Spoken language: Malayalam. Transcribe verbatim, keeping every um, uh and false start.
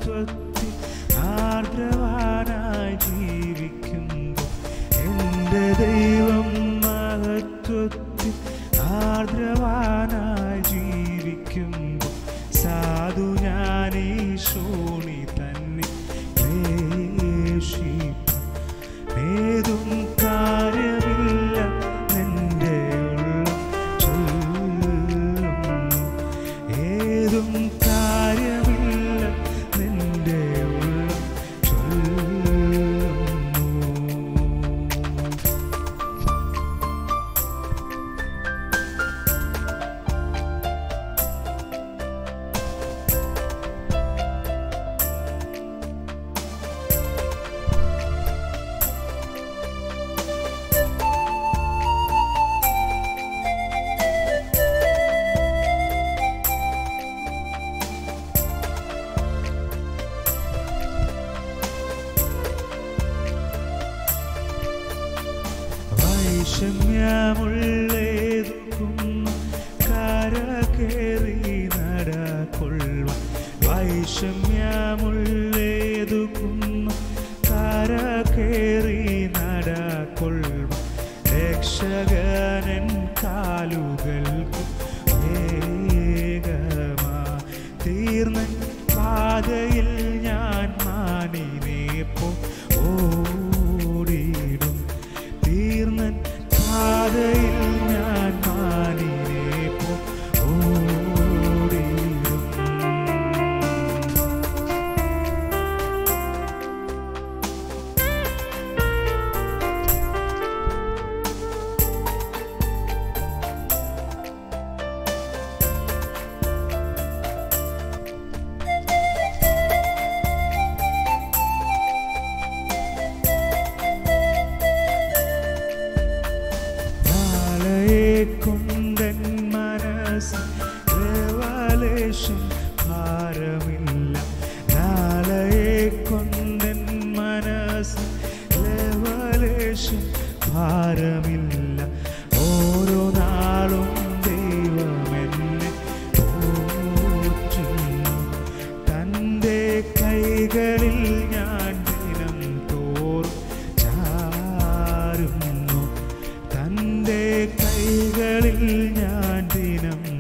മഹത്വത്തിൽ ആർദ്രവാനായി ജീവിക്കുമ്പോൾ എൻ്റെ ദൈവം മഹത്വത്തിൽ ആർദ്രവാനായി ജീവിക്കുമ്പോൾ സാധു ഞാനീ ശോണി തന്നെ ക്ലേശിപ്പ ഏതും കാര്യമില്ല നിന്റെ ഉള്ളം ചൊല്ലുന്നു ഏതും കാര്യമില്ല നിന്റെ ഉള്ളം ചൊല്ലുന്നു വൈഷമ്യമുള്ളേതുക്കുന്നു കരകേറി നടക്കൊള്ളുവാൻ വൈഷമ്യമുള്ളേതുക്കുന്നു കരകേറി നടക്കൊള്ളുവാൻ രക്ഷകനൻ കാലുകൾക്കു വേഗമാ തീർന്ന പാതയിൽ ഞാൻ മാനിനെ പോ ഓടിടും തീർന്നൻ പാതയിൽ ഞാൻ മാനിനെ പോ ഓടിടും കൊണ്ടൻ മനസ്സ് റെവലേഷൻ ഭാരമില്ല നാളെ കൊണ്ടൻ മനസ്സ് റെവലേഷൻ ഭാരമില്ല ഓരോ നാളും ദൈവമെന്നെ പോറ്റുന്നു തൻ്റെ കൈകളിൽ ഞാൻ ദിനം തോറും ചാരുന്നു തൻ്റെ കൈകളിൽ ഞാൻ ദിനം